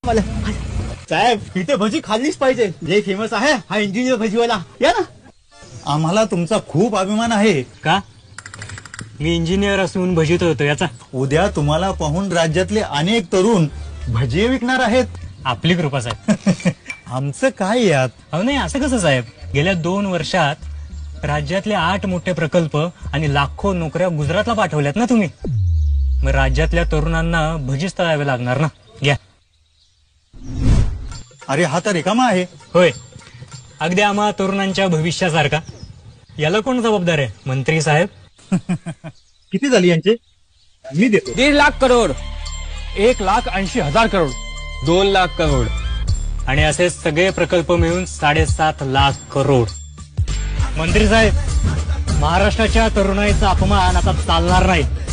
साहेब इथे भजी खाल्लीच पाहिजे, जे फेमस आहे हा इंजिनियर भजीवाला. या ना. आम्हाला तुमचा खूप अभिमान आहे. का? मी इंजिनियर असून भजीत होतो याचा. उद्या तुम्हाला पाहून राज्यातले अनेक तरुण भजी विकणार आहेत. आपली कृपा साहेब. आमचं काय यात? अहो नाही, असं कसं साहेब? गेल्या 2 वर्षात राज्यातले 8 मोठे प्रकल्प आणि लाखो नोकऱ्या गुजरातला पाठवल्यात ना तुम्ही. मग राज्यातल्या तरुणांना भजीच तळावे लागणार ना. घ्या. अरे हा तर रिकामा आहे. होय, अगदी आम्हा तरुणांच्या भविष्यासारखा. याला कोण जबाबदार आहे? मंत्री साहेब. किती झाली यांचे? मी देतो. 1.5 लाख करोड, 1,80,000 करोड, 2 लाख करोड. आणि असे सगळे प्रकल्प मिळून 7.5 लाख करोड. मंत्री साहेब, महाराष्ट्राच्या तरुणाईचा अपमान आता चालणार नाही.